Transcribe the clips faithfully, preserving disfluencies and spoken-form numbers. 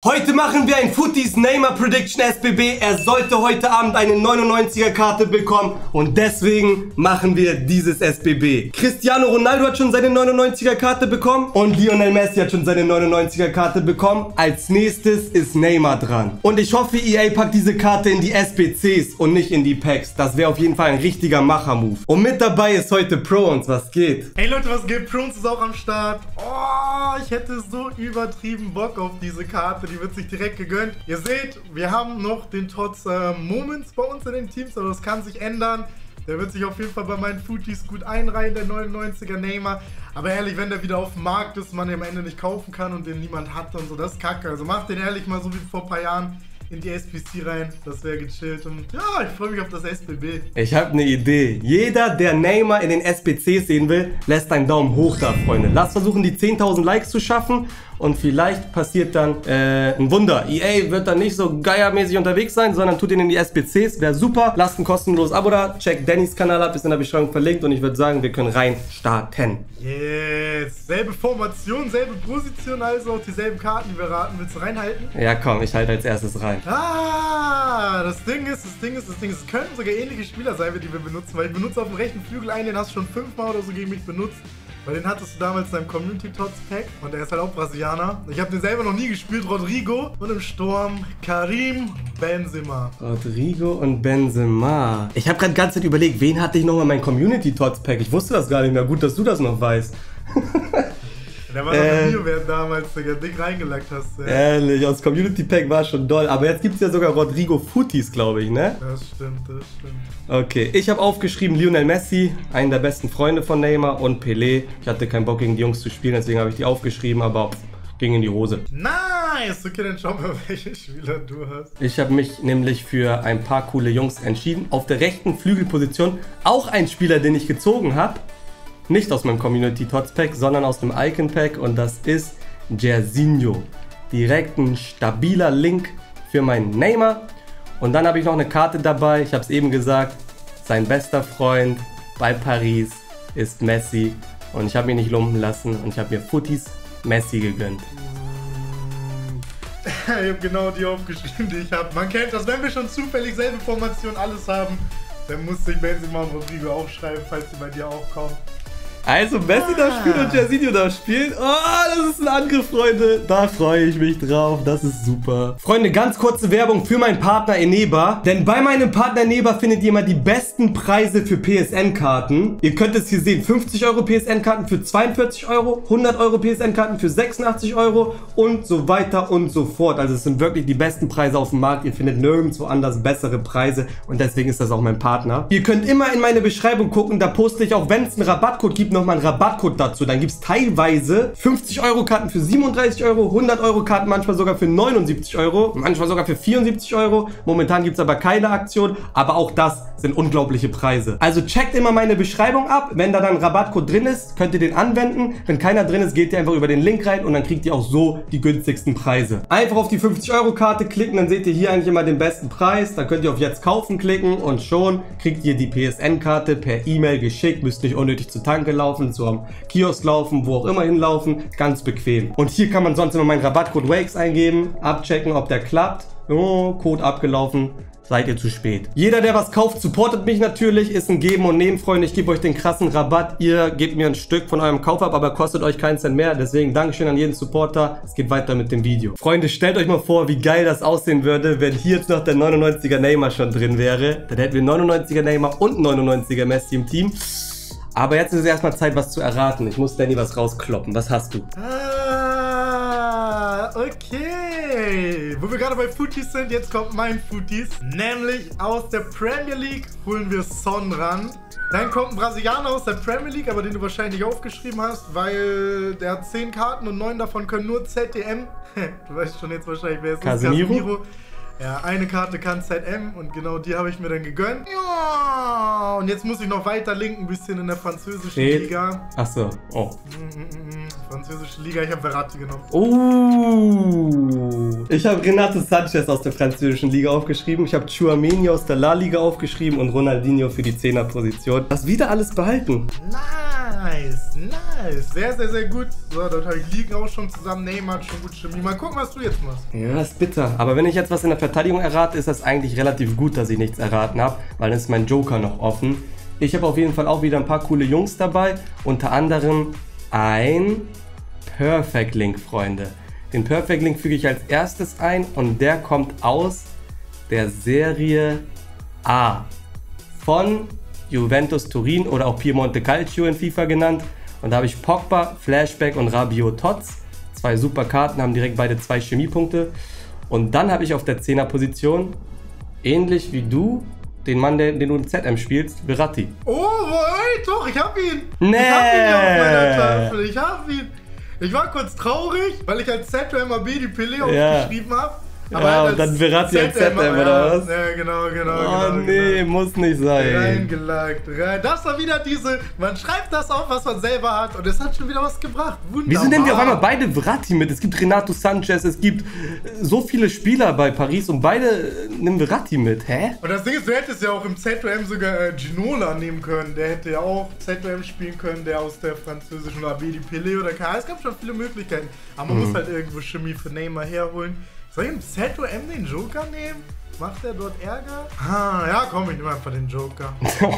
Heute machen wir ein Footies Neymar Prediction S B B. Er sollte heute Abend eine neunundneunziger Karte bekommen und deswegen machen wir dieses S B B. Cristiano Ronaldo hat schon seine neunundneunziger Karte bekommen und Lionel Messi hat schon seine neunundneunziger Karte bekommen. Als nächstes ist Neymar dran. Und ich hoffe, E A packt diese Karte in die S B Cs und nicht in die Packs. Das wäre auf jeden Fall ein richtiger Macher-Move. Und mit dabei ist heute Pro-Uns. Was geht? Hey Leute, was geht? Pro-Uns ist auch am Start. Oh, ich hätte so übertrieben Bock auf diese Karte. Die wird sich direkt gegönnt. Ihr seht, wir haben noch den Tots äh, Moments bei uns in den Teams, aber das kann sich ändern. Der wird sich auf jeden Fall bei meinen Footies gut einreihen, der neunundneunziger Neymar. Aber ehrlich, wenn der wieder auf dem Markt ist, man den am Ende nicht kaufen kann und den niemand hat und so, das ist kacke. Also macht den ehrlich mal so wie vor ein paar Jahren in die S B C rein, das wäre gechillt und ja, ich freue mich auf das S B B. Ich habe eine Idee. Jeder, der Neymar in den S B Cs sehen will, lässt einen Daumen hoch da, Freunde. Lasst versuchen, die zehntausend Likes zu schaffen und vielleicht passiert dann äh, ein Wunder. E A wird dann nicht so geiermäßig unterwegs sein, sondern tut ihn in die S B Cs. Wäre super. Lasst ein kostenloses Abo da. Checkt Dannys Kanal ab, ist in der Beschreibung verlinkt und ich würde sagen, wir können rein starten. Yes! Selbe Formation, selbe Position, also auch dieselben Karten, die wir raten. Willst du reinhalten? Ja, komm, ich halte als erstes rein. Ah, das Ding ist, das Ding ist, das Ding ist, es könnten sogar ähnliche Spieler sein, die wir benutzen, weil ich benutze auf dem rechten Flügel einen, den hast du schon fünfmal oder so gegen mich benutzt. Weil den hattest du damals in deinem Community Tots Pack und der ist halt auch Brasilianer. Ich habe den selber noch nie gespielt, Rodrigo und im Sturm Karim Benzema. Rodrigo und Benzema. Ich habe gerade die ganze Zeit überlegt, wen hatte ich noch mal in meinem Community Tots Pack? Ich wusste das gar nicht mehr. Gut, dass du das noch weißt. Der war doch äh, ein Video-Wert damals, Digga, dick reingelackt hast. Ja. Ehrlich, aus Community Pack war schon doll. Aber jetzt gibt es ja sogar Rodrigo Footies, glaube ich, ne? Das stimmt, das stimmt. Okay, ich habe aufgeschrieben Lionel Messi, einen der besten Freunde von Neymar und Pelé. Ich hatte keinen Bock gegen die Jungs zu spielen, deswegen habe ich die aufgeschrieben, aber pff, ging in die Hose. Nice! Okay, dann schauen wir, welche Spieler du hast. Ich habe mich nämlich für ein paar coole Jungs entschieden. Auf der rechten Flügelposition auch ein Spieler, den ich gezogen habe. Nicht aus meinem Community Tots Pack, sondern aus dem Icon Pack und das ist Jairzinho. Direkt ein stabiler Link für meinen Neymar. Und dann habe ich noch eine Karte dabei, ich habe es eben gesagt, sein bester Freund bei Paris ist Messi. Und ich habe mich nicht lumpen lassen und ich habe mir Footies Messi gegönnt. Ich habe genau die aufgeschrieben, die ich habe. Man kennt das, wenn wir schon zufällig selbe Formation alles haben, dann muss sich Benzema und Rodrigo aufschreiben, falls die bei dir auch kommen. Also Messi darf spielen und Jairzinho darf spielen. Oh, das ist ein Angriff, Freunde. Da freue ich mich drauf. Das ist super. Freunde, ganz kurze Werbung für meinen Partner Eneba. Denn bei meinem Partner Eneba findet ihr immer die besten Preise für P S N-Karten. Ihr könnt es hier sehen. fünfzig Euro P S N-Karten für zweiundvierzig Euro. hundert Euro P S N-Karten für sechsundachtzig Euro. Und so weiter und so fort. Also es sind wirklich die besten Preise auf dem Markt. Ihr findet nirgendwo anders bessere Preise. Und deswegen ist das auch mein Partner. Ihr könnt immer in meine Beschreibung gucken. Da poste ich auch, wenn es einen Rabattcode gibt, noch mal einen Rabattcode dazu. Dann gibt es teilweise fünfzig Euro Karten für siebenunddreißig Euro, hundert Euro Karten manchmal sogar für neunundsiebzig Euro, manchmal sogar für vierundsiebzig Euro. Momentan gibt es aber keine Aktion, aber auch das sind unglaubliche Preise. Also checkt immer meine Beschreibung ab. Wenn da dann ein Rabattcode drin ist, könnt ihr den anwenden. Wenn keiner drin ist, geht ihr einfach über den Link rein und dann kriegt ihr auch so die günstigsten Preise. Einfach auf die fünfzig Euro Karte klicken, dann seht ihr hier eigentlich immer den besten Preis. Dann könnt ihr auf Jetzt kaufen klicken und schon kriegt ihr die P S N-Karte per E-Mail geschickt. Müsst nicht unnötig zur Tanke laufen, zu am Kiosk laufen, wo auch immer hinlaufen. Ganz bequem. Und hier kann man sonst immer meinen Rabattcode Wakes eingeben, abchecken, ob der klappt. Oh, Code abgelaufen. Seid ihr zu spät. Jeder, der was kauft, supportet mich natürlich. Ist ein Geben und Nehmen, Freunde. Ich gebe euch den krassen Rabatt. Ihr gebt mir ein Stück von eurem Kauf ab, aber kostet euch keinen Cent mehr. Deswegen Dankeschön an jeden Supporter. Es geht weiter mit dem Video. Freunde, stellt euch mal vor, wie geil das aussehen würde, wenn hier jetzt noch der neunundneunziger Neymar schon drin wäre. Dann hätten wir neunundneunziger Neymar und neunundneunziger Messi im Team. Aber jetzt ist es erstmal Zeit, was zu erraten. Ich muss Danny was rauskloppen. Was hast du? Ah, okay. Wo wir gerade bei Footies sind, jetzt kommt mein Footies. Nämlich aus der Premier League holen wir Son ran. Dann kommt ein Brasilianer aus der Premier League, aber den du wahrscheinlich aufgeschrieben hast, weil der hat zehn Karten und neun davon können nur Z D M. Du weißt schon jetzt wahrscheinlich, wer es ist. Casemiro. Ja, eine Karte kann Z M und genau die habe ich mir dann gegönnt. Ja, und jetzt muss ich noch weiter linken, ein bisschen in der französischen Steht. Liga. Achso, oh. Mm, mm, mm, französische Liga, ich habe Verratti genommen. Oh. Ich habe Renato Sanchez aus der französischen Liga aufgeschrieben. Ich habe Tchouaméni aus der La Liga aufgeschrieben und Ronaldinho für die Zehnerposition. Das wieder alles behalten. Nice. Nice, nice. Sehr, sehr, sehr gut. So, dort habe ich liegen auch schon zusammen. Neymar hat schon gut Chemie. Mal gucken, was du jetzt machst. Ja, das ist bitter. Aber wenn ich jetzt was in der Verteidigung errate, ist das eigentlich relativ gut, dass ich nichts erraten habe, weil dann ist mein Joker noch offen. Ich habe auf jeden Fall auch wieder ein paar coole Jungs dabei. Unter anderem ein Perfect Link, Freunde. Den Perfect Link füge ich als erstes ein und der kommt aus der Serie A von Juventus Turin oder auch Piemonte Calcio in FIFA genannt. Und da habe ich Pogba, Flashback und Rabiot Tots. Zwei super Karten, haben direkt beide zwei Chemiepunkte. Und dann habe ich auf der zehner-Position, ähnlich wie du, den Mann, den, den du in Z M spielst, Verratti. Oh, ey, doch, ich hab ihn. Nee. Ich hab ihn ja auf meiner Tafel. Ich hab ihn. Ich war kurz traurig, weil ich als Z M A B die Pille Ja. aufgeschrieben habe. Aber ja, und dann Verratti als Z M, oder was? Ja, genau, genau. Oh genau, nee, genau. muss nicht sein. Reingelagt. Rein. Das war wieder diese, man schreibt das auf, was man selber hat und es hat schon wieder was gebracht. Wunderbar. Wieso nehmen wir auf einmal beide Verratti mit? Es gibt Renato Sanchez, es gibt so viele Spieler bei Paris und beide nehmen Verratti mit, hä? Und das Ding ist, du hättest ja auch im Z O M sogar äh, Ginola nehmen können. Der hätte ja auch Z O M spielen können, der aus der französischen A B die Pille oder K. Es gab schon viele Möglichkeiten. Aber man mhm. muss halt irgendwo Chemie für Neymar herholen. Soll ich im Z O M den Joker nehmen? Macht der dort Ärger? Ah, ja, komm, ich nehme einfach den Joker.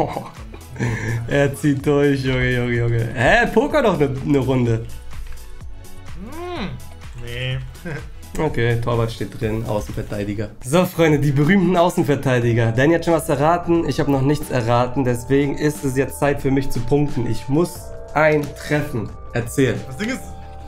Er zieht durch, Junge, Junge, Junge. Hä, Poker doch eine ne Runde. Hm, nee. Okay, Torwart steht drin, Außenverteidiger. So, Freunde, die berühmten Außenverteidiger. Danny hat schon was erraten, ich habe noch nichts erraten, deswegen ist es jetzt Zeit für mich zu punkten. Ich muss ein Treffen. Erzähl. Das Ding ist,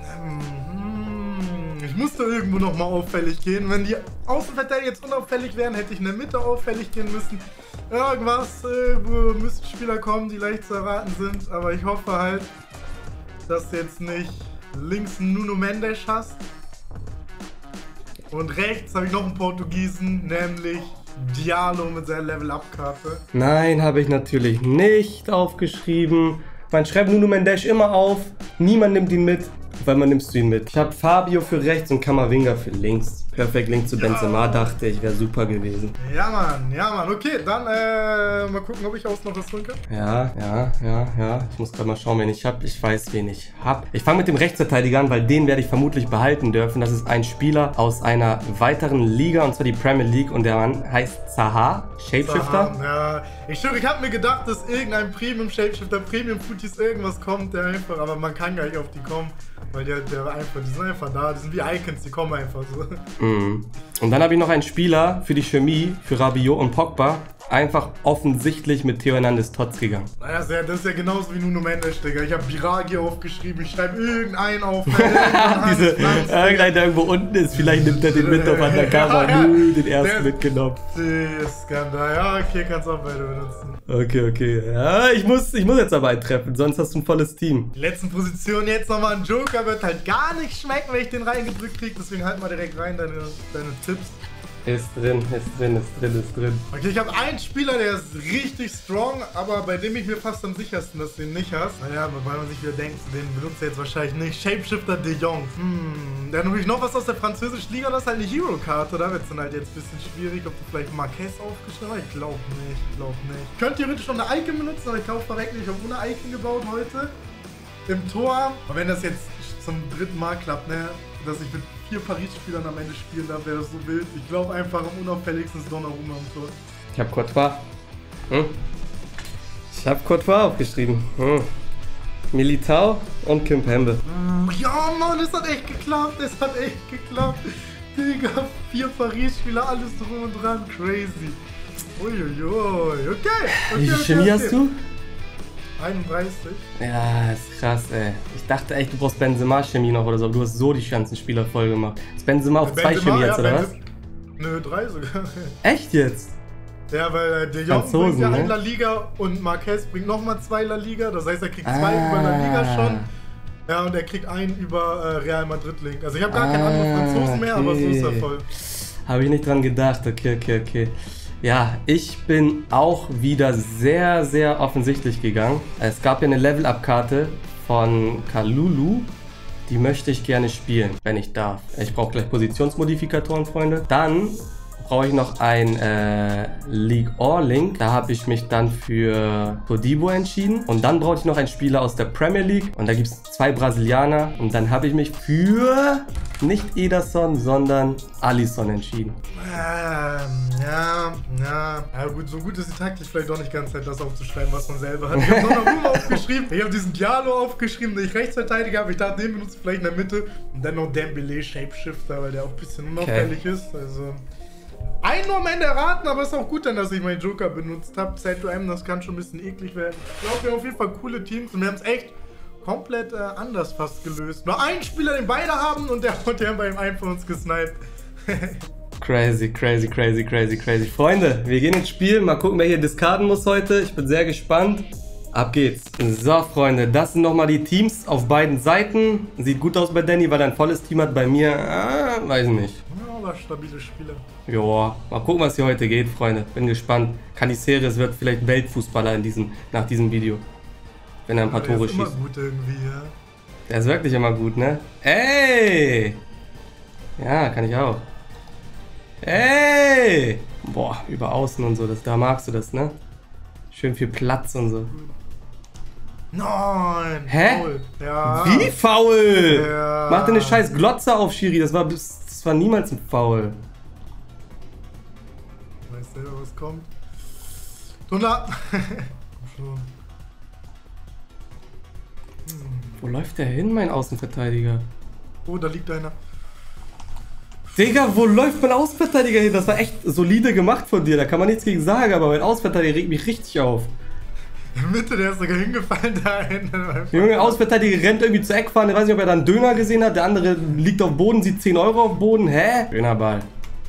ich musste irgendwo nochmal auffällig gehen. Wenn die Außenverteidiger jetzt unauffällig wären, hätte ich in der Mitte auffällig gehen müssen. Irgendwas, äh, wo müssten Spieler kommen, die leicht zu erraten sind. Aber ich hoffe halt, dass du jetzt nicht links einen Nuno Mendes hast. Und rechts habe ich noch einen Portugiesen, nämlich Diallo mit seiner Level-Up-Karte. Nein, habe ich natürlich nicht aufgeschrieben. Man schreibt Nuno Mendes immer auf, niemand nimmt ihn mit. Weil man nimmst du ihn mit. Ich habe Fabio für rechts und Camavinga für links. Perfekt Link zu Benzema, ja. Dachte ich, wäre super gewesen. Ja, Mann, ja, Mann. Okay, dann äh, mal gucken, ob ich aus noch was tun kann. Ja, ja, ja, ja. Ich muss gerade mal schauen, wen ich habe. Ich weiß, wen ich habe. Ich fange mit dem Rechtsverteidiger an, weil den werde ich vermutlich behalten dürfen. Das ist ein Spieler aus einer weiteren Liga, und zwar die Premier League. Und der Mann heißt Zaha, Shapeshifter. Zaha, ja. Ich schwöre, ich habe mir gedacht, dass irgendein Premium-Shapeshifter, Premium-Footies irgendwas kommt, der einfach, aber man kann gar nicht auf die kommen. Weil der, der einfach, die sind einfach da, die sind wie Icons, die kommen einfach so. Mm. Und dann habe ich noch einen Spieler für die Chemie, für Rabiot und Pogba, einfach offensichtlich mit Theo Hernandez Tots gegangen. Naja, das ist, ja, das ist ja genauso wie Nuno Mendes, Digga. Ich habe Biragi aufgeschrieben, ich schreibe irgendeinen auf. Diese, irgendein, der irgendwo unten ist, vielleicht nimmt er den mit auf an der Kamera, ja, ja. Den ersten der, mitgenommen. Der Skandal, ja, okay, kannst auch beide benutzen. Okay, okay. Ja, ich muss, ich muss jetzt aber eintreffen, sonst hast du ein volles Team. Die letzten Position jetzt nochmal ein Joker, wird halt gar nicht schmecken, wenn ich den reingedrückt kriege, deswegen halt mal direkt rein deine, deine Tipps. Ist drin, ist drin, ist drin, ist drin. Okay, ich habe einen Spieler, der ist richtig strong, aber bei dem ich mir fast am sichersten, dass du den nicht hast. Naja, weil man sich wieder denkt, den benutzt er jetzt wahrscheinlich nicht. Shapeshifter De Jong. Hm, dann habe ich noch was aus der französischen Liga, das ist halt eine Hero-Karte. Da wird es dann halt jetzt ein bisschen schwierig, ob du vielleicht Marquez aufgeschrieben hast. Ich glaube nicht, ich glaube nicht. Ich könnte theoretisch noch eine Icon benutzen, aber ich glaube verreckt nicht. Ich habe ohne Icon gebaut heute. Im Tor. Aber wenn das jetzt zum dritten Mal klappt, ne, dass ich mit vier Paris-Spielern am Ende spielen darf, wäre das so wild. Ich glaube einfach am unauffälligsten ist Donnarumma am Tor. Ich habe Courtois. Hm? Ich habe Courtois aufgeschrieben. Hm. Militao und Kimpembe. Ja, Mann, es hat echt geklappt. Es hat echt geklappt. Digga, vier Paris-Spieler, alles drum und dran. Crazy. Uiuiui. Okay. okay Wie viel okay, Chemie okay. hast du? einunddreißig. Ja, ist krass, ey. Ich dachte echt, du brauchst Benzema-Chemie noch oder so, aber du hast so die ganzen Spieler voll gemacht. Ist Benzema auf zwei Chemie jetzt, ja, oder was? Nö, drei sogar. Echt jetzt? Ja, weil äh, De Jong bringt ja ne? ein La Liga und Marquez bringt nochmal zwei La Liga. Das heißt, er kriegt zwei ah. über La Liga schon. Ja, und er kriegt einen über äh, Real Madrid-Link. Also ich habe gar ah, keinen anderen Franzosen mehr, okay. aber so ist er voll. Habe ich nicht dran gedacht. Okay, okay, okay. Ja, ich bin auch wieder sehr, sehr offensichtlich gegangen. Es gab ja eine Level-Up-Karte von Kalulu. Die möchte ich gerne spielen, wenn ich darf. Ich brauche gleich Positionsmodifikatoren, Freunde. Dann brauche ich noch ein äh, League All Link. Da habe ich mich dann für Todibo entschieden. Und dann brauche ich noch einen Spieler aus der Premier League. Und da gibt es zwei Brasilianer. Und dann habe ich mich für nicht Ederson, sondern Alisson entschieden. Ähm, ja, ja. Ja gut, so gut ist die Taktik vielleicht doch nicht ganz, das aufzuschreiben, was man selber hat. Ich habe Donnarumma aufgeschrieben. Ich habe diesen Diallo aufgeschrieben, den ich Rechtsverteidiger habe. Ich dachte, den benutze ich vielleicht in der Mitte. Und dann noch Dembele, Shapeshifter, weil der auch ein bisschen unauffällig okay. ist. Also ein nur am Ende erraten, aber es ist auch gut dann, dass ich meinen Joker benutzt habe. Z O M, das kann schon ein bisschen eklig werden. Ich glaube, wir haben auf jeden Fall coole Teams und wir haben es echt komplett äh, anders fast gelöst. Nur einen Spieler, den beide haben und der, und der haben bei einem von uns gesniped. Crazy, crazy, crazy, crazy, crazy. Freunde, wir gehen ins Spiel. Mal gucken, wer hier discarden muss heute. Ich bin sehr gespannt. Ab geht's. So, Freunde, das sind nochmal die Teams auf beiden Seiten. Sieht gut aus bei Danny, weil er ein volles Team hat. Bei mir, äh, weiß ich nicht. Ja, aber stabile Spieler. Joa, mal gucken, was hier heute geht, Freunde. Bin gespannt. Caniceres wird vielleicht Weltfußballer in diesem, nach diesem Video. Wenn er ein paar Tore schießt. Der ist immer gut irgendwie, ja. Der ist wirklich immer gut, ne? Ey! Ja, kann ich auch. Ey! Boah, über Außen und so, das, da magst du das, ne? Schön viel Platz und so. Nein! Hä? Faul. Ja. Wie faul? Ja. Mach dir eine scheiß Glotze auf, Schiri. Das war, das war niemals ein Foul. Ich weiß selber, was kommt. Donna! Schon. Wo läuft der hin, mein Außenverteidiger? Oh, da liegt einer. Digga, wo läuft mein Außenverteidiger hin? Das war echt solide gemacht von dir, da kann man nichts gegen sagen, aber mein Außenverteidiger regt mich richtig auf. In der Mitte, der ist sogar hingefallen da hinten. Der Junge Außenverteidiger rennt irgendwie zur Eckfahne, ich weiß nicht, ob er da einen Döner gesehen hat, der andere liegt auf dem Boden, sieht zehn Euro auf dem Boden. Hä? Schöner Ball.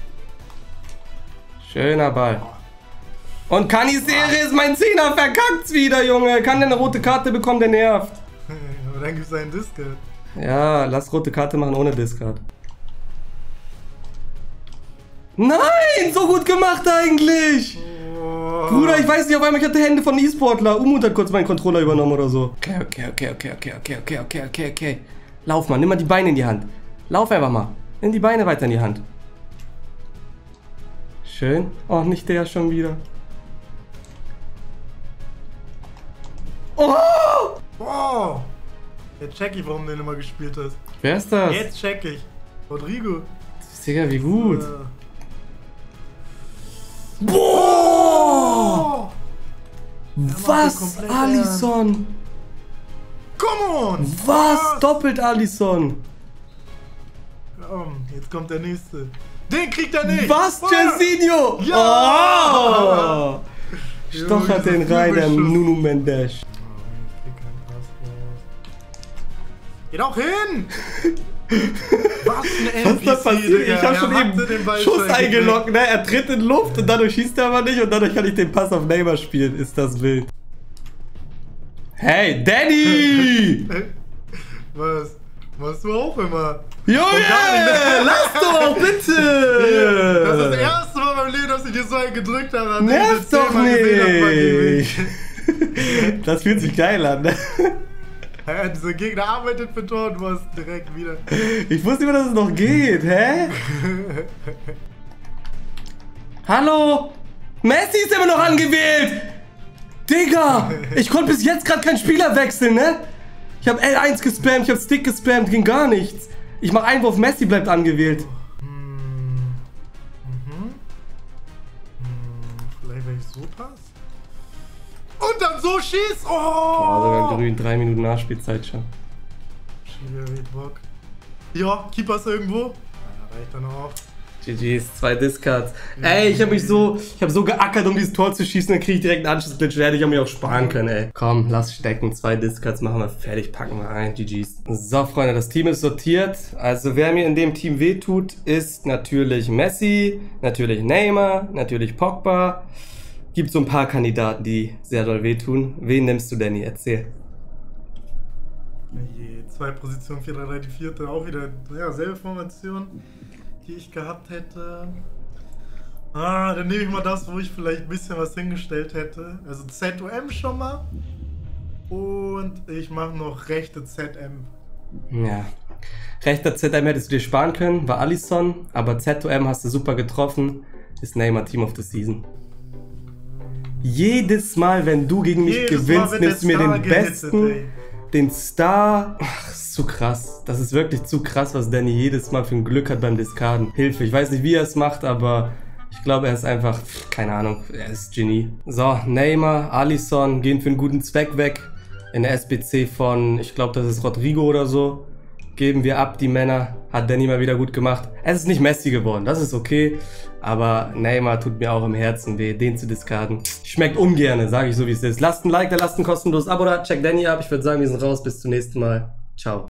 Schöner Ball. Und Caniceres, mein Zehner, verkackt's wieder, Junge. Kann der eine rote Karte bekommen, der nervt. Aber dann gibt's einen Discard. Ja, lass rote Karte machen ohne Discard. Nein, so gut gemacht eigentlich. Oh. Bruder, ich weiß nicht, auf einmal ich hatte Hände von E-Sportler. Umut hat kurz meinen Controller übernommen oder so. Okay, okay, okay, okay, okay, okay, okay, okay, okay, okay. Lauf mal, nimm mal die Beine in die Hand. Lauf einfach mal. Nimm die Beine weiter in die Hand. Schön. Oh, nicht der schon wieder. Oh! Oh! Jetzt check ich, warum du den immer gespielt hast. Wer ist das? Jetzt check ich. Rodrigo. Digga, wie gut. Uh. Boah! Was? Alisson? Come on! Was? Was? Doppelt Alisson? Komm, jetzt kommt der nächste. Den kriegt er nicht! Was? Jairzinho? Ja! Oh! Stochert den rein, der Nuno Mendes. Geht auch hin! Was ein M V C, Was ist da passiert? Digga. Ich hab schon eben Schuss eingeloggt, ne? Er tritt in Luft und dadurch schießt er aber nicht und dadurch kann ich den Pass auf Neymar spielen. Ist das wild. Hey, Danny! Was? Machst du auch immer? Junge! Lass doch, bitte! Das ist das erste Mal beim Leben, dass ich dir so einen gedrückt habe. Nerv doch nicht! Das fühlt sich geil an, ne? Ja, dieser Gegner arbeitet für Tor und du hast direkt wieder. Ich wusste immer, dass es noch geht, hä? Hallo? Messi ist immer noch angewählt! Digga! Ich konnte bis jetzt gerade keinen Spieler wechseln, ne? Ich habe L eins gespammt, ich habe Stick gespammt, ging gar nichts. Ich mach Einwurf, Messi bleibt angewählt. Hm. Mhm. Hm. Vielleicht, wenn ich so passe? Und dann so schießt! Oh! Boah, sogar grün, drei Minuten Nachspielzeit schon. Schwierig, Bock. Ja, Keeper ist irgendwo. Ja, reicht dann auch. G G's, zwei Discards. Ey, ich habe mich so, ich habe so geackert, um dieses Tor zu schießen, dann kriege ich direkt einen Anschlussglitch. Da hätte ich auch mir auch sparen können, ey. Komm, lass stecken, zwei Discards machen wir fertig, packen wir ein, G G's. So, Freunde, das Team ist sortiert. Also, wer mir in dem Team wehtut, ist natürlich Messi, natürlich Neymar, natürlich Pogba. Gibt so ein paar Kandidaten, die sehr doll wehtun. Wen nimmst du, Danny? Erzähl. Je, zwei Positionen, vier drei drei, die vierte, auch wieder, ja, selbe Formation, die ich gehabt hätte. Ah, dann nehme ich mal das, wo ich vielleicht ein bisschen was hingestellt hätte. Also Z O M schon mal. Und ich mache noch rechte Z M. Ja. Rechter Z M hättest du dir sparen können, war Alisson, aber Z O M hast du super getroffen. ist Neymar Team of the Season. Jedes Mal, wenn du gegen mich Jedes gewinnst, Mal nimmst du mir der den Star besten, gehittet, ey. den Star. Ach, ist zu krass. Das ist wirklich zu krass, was Danny jedes Mal für ein Glück hat beim Discarden. Hilfe, ich weiß nicht, wie er es macht, aber ich glaube, er ist einfach, keine Ahnung, er ist Genie. So, Neymar, Alisson gehen für einen guten Zweck weg. In der S B C von, ich glaube, das ist Rodrigo oder so. Geben wir ab, die Männer. Hat Danny mal wieder gut gemacht. Es ist nicht Messi geworden, das ist okay. Aber Neymar tut mir auch im Herzen weh, den zu discarden. Schmeckt ungerne, sage ich so wie es ist. Lasst ein Like da, lasst ein kostenloses Abo da, check Danny ab. Ich würde sagen, wir sind raus. Bis zum nächsten Mal. Ciao.